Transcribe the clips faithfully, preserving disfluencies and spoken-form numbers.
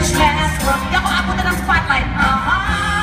rich man's world. Y'all I put it on spotlight. Uh-huh.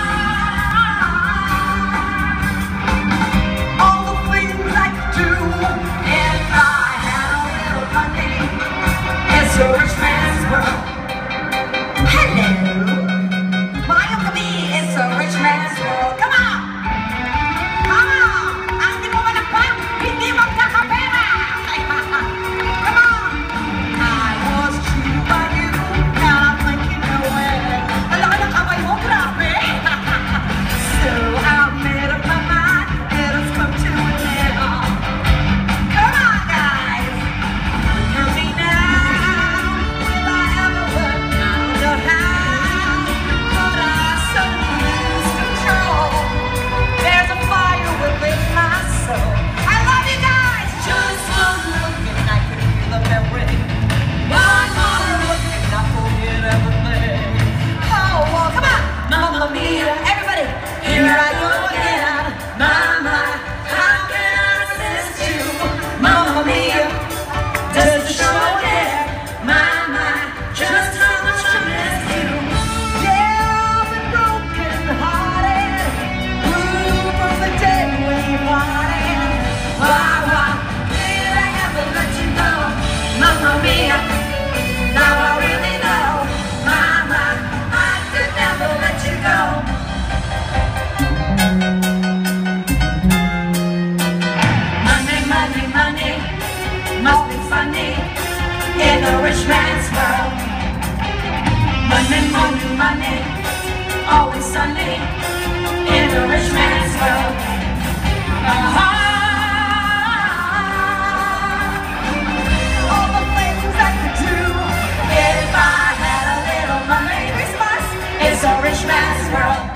All the things I could do if I had a little money. It's a rich man's world. Hello. Mario Kami, it's a rich man's world. Come on. Come on. Ang di mo manapang, hindi magkakapera. Come on. I was true by you. Now I'm thinking nowhere. Alaka ng kamay mo, grabe. So I made up my mind. Let us come to an end. Come on, guys. Look at me now. Will I ever learn how to have? But I so lose control. There's a fire within my soul. I love you guys. Just one look and I can feel the memory. One more look and I forget everything. Oh, well, come on. Mamma mia, everybody. Here I go again. Mama, how can I resist you? Mamma mia, does the show yet? Mama, just how much I miss you. Yeah, I've been broken hearted. Blue from the day we parted. Why, why did I ever let you go? Mamma mia, now I really know. Mama, I could never let you go. Money, money, money, must be funny in a rich man's world. Money, money, money, always sunny in a rich man's world. Uh-huh. All the things I could do if I had a little money. Christmas is a rich man's world.